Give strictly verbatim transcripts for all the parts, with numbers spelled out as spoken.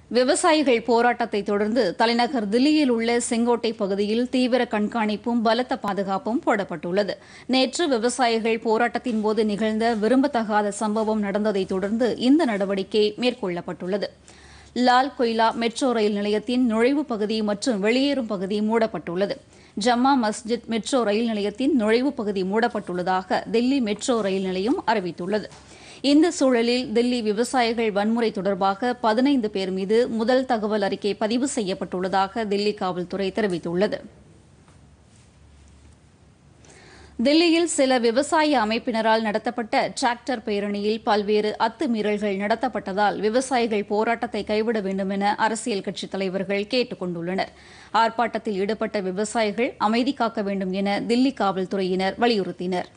விவசாயிகள் போராட்டத்தை தொடர்ந்து தலைநகர் தில்லியில் உள்ள செங்கோட்டை பகுதியில் தீவிர கண்காணிப்பும் பலத்த பாதுகாப்பும் போடப்பட்டுள்ளது. நேற்று விவசாயிகள் போராட்டத்தின் போது நிகழ்ந்த விரும்பத்தகாத சம்பவம் நடந்ததை தொடர்ந்து இந்த நடவடிக்கை மேற்கொள்ளப்பட்டுள்ளது. லால் கொய்லா மெட்ரோ ரயில் நிலையத்தின் நுழைவுப் பகுதி மற்றும் வெளியேறும் பகுதி மூடப்பட்டுள்ளது. ஜம்மா மஸ்ஜித் மெட்ரோ ரயில் நிலையத்தின் நுழைவுப் பகுதி மூடப்பட்டுள்ளதாக தில்லி மெட்ரோ ரயில் நிலையம் அறிவித்துள்ளது. இந்த சூழலில் தில்லி விவசாயிகள் வன்முறை தொடர்பாக பதினைந்து பேர் மீது முதல் தகவல் அறிக்கை பதிவு செய்யப்பட்டுள்ளதாக தில்லி காவல்துறை தெரிவித்துள்ளது. தில்லியில் சில விவசாய அமைப்பினரால் நடத்தப்பட்ட டிராக்டர் பேரணியில் பல்வேறு அத்துமீறல்கள் நடத்தப்பட்டதால் விவசாயிகள் போராட்டத்தை கைவிட வேண்டும் என அரசியல் கட்சித் தலைவர்கள் கேட்டுக் கொண்டுள்ளனர். ஆர்ப்பாட்டத்தில் ஈடுபட்ட விவசாயிகள் அமைதி காக்க வேண்டும் என தில்லி காவல்துறையினர் வலியுறுத்தினர்.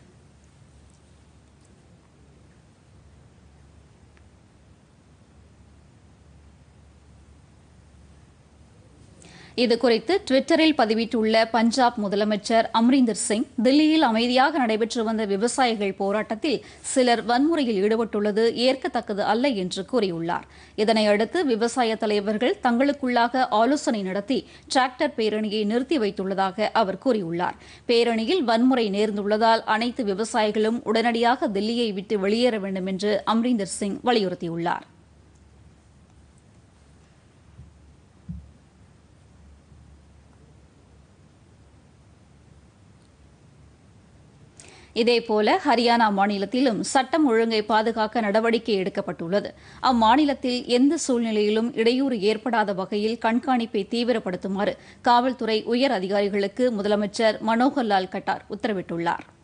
இதுகுறித்து டுவிட்டரில் பதிவிட்டுள்ள பஞ்சாப் முதலமைச்சர் அம்ரிந்தர் சிங், தில்லியில் அமைதியாக நடைபெற்று வந்த விவசாயிகள் போராட்டத்தில் சிலர் வன்முறையில் ஈடுபட்டுள்ளது ஏற்கத்தக்கது அல்ல என்று கூறியுள்ளார். இதனையடுத்து விவசாய தலைவர்கள் தங்களுக்குள்ளாக ஆலோசனை நடத்தி டிராக்டர் பேரணியை நிறுத்தி வைத்துள்ளதாக அவர் கூறியுள்ளார். பேரணியில் வன்முறை நேர்ந்துள்ளதால் அனைத்து விவசாயிகளும் உடனடியாக தில்லியை விட்டு வெளியேற வேண்டும் என்று அம்ரிந்தர் சிங் வலியுறுத்தியுள்ளார். இதேபோல ஹரியானா மாநிலத்திலும் சட்டம் ஒழுங்கை பாதுகாக்க நடவடிக்கை எடுக்கப்பட்டுள்ளது. அம்மாநிலத்தில் எந்த சூழ்நிலையிலும் இடையூறு ஏற்படாத வகையில் கண்காணிப்பை தீவிரப்படுத்துமாறு காவல்துறை உயர் அதிகாரிகளுக்கு முதலமைச்சர் மனோகர் லால் கட்டார் உத்தரவிட்டுள்ளார்.